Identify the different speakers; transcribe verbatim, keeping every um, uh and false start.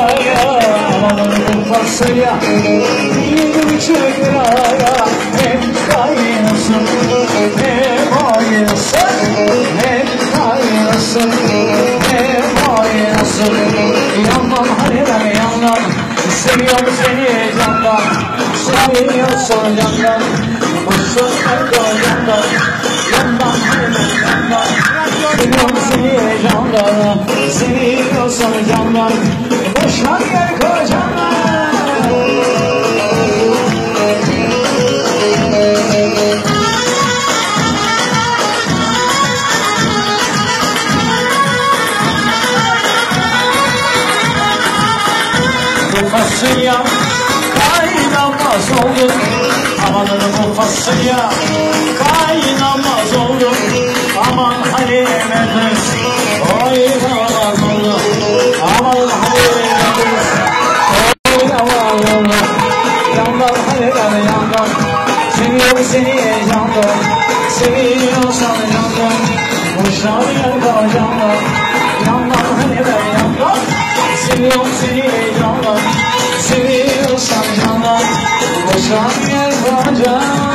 Speaker 1: liraya, aman bu fasulye bir buçuk liraya. Hem kaynasın hem oynasın, hem kaynasın hem oynasın. Yandan hani ben yandan, seviyorum seni candan, seviyorsun candan. Olsun evde yandan, yandan hani ben yandan, seviyorum seni candan, seviyorsun candan. Boşver gel kocandan. Bu fasulye kaynamaz oldu, amanın bu fasulye kaynamaz oldu. Aman Halime kız oynamaz oldu, aman Halime kız oynamaz oldu. Yandan Halime yandan, seviyorum seni candan, seviyorsan candan. Boşver gel kocandan. Yandan Halime yandan, seviyorum seni candan, seviyorsan candan. Boşver gel kocandan.